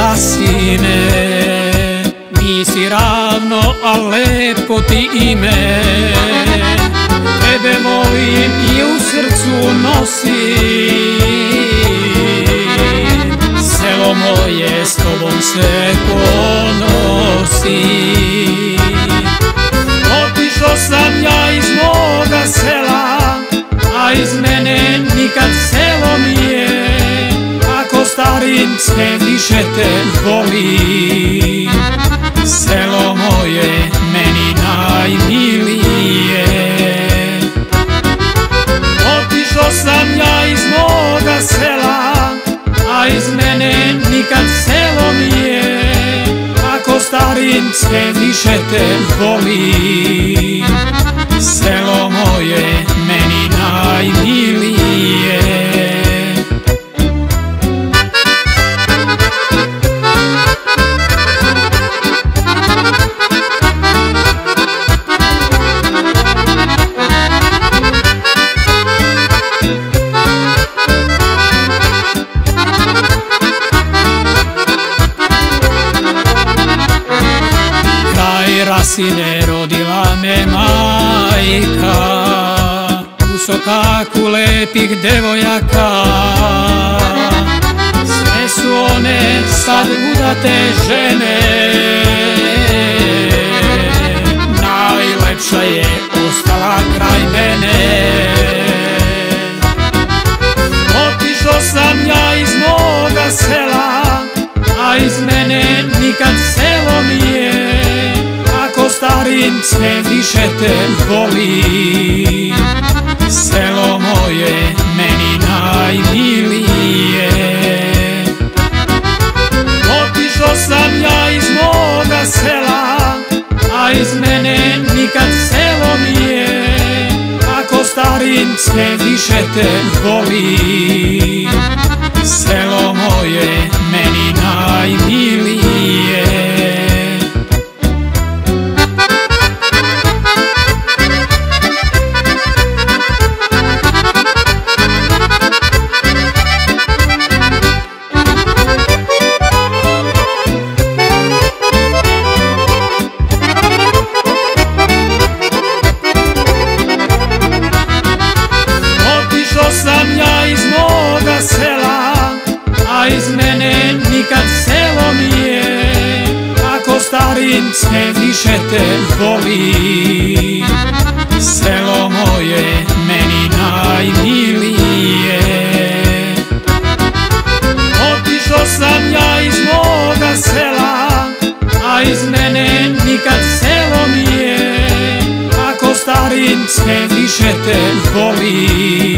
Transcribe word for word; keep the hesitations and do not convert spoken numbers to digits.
moga sine, nisi ravno, a lepo ti ime. Tebe volim i u srcu nosim, selo moje s tobom se ponosi. Otišao sam ja iz moga sela, a iz mene nikad selo nije. Ako starim sve više te volim, selo moje meni najmilije. Otišao sam ja iz moga sela, a iz mene nikad selo nije. Ako starim sve više te volim, selo moje meni najmilije. Rasine rodila me majka, u sokaku lepih devojaka. Sve su one sad udate žene, najlepša je ostala kraj mene. Otišao sam ja iz moga sela, a iz mene nikad selo nije. Ako starim sve više te volim, selo moje meni najmilije. Otišao sam ja iz moga sela, a iz mene nikad selo nije. Ako starim sve više te volim, selo moje meni najmilije. Sam ja iz moga sela, a iz mene nikad selo nije. Ako starim sve više te volim, selo moje meni najmilije. Otišao sam ja iz moga sela, a iz mene nikad selo nije. Ako starim sve više te volim,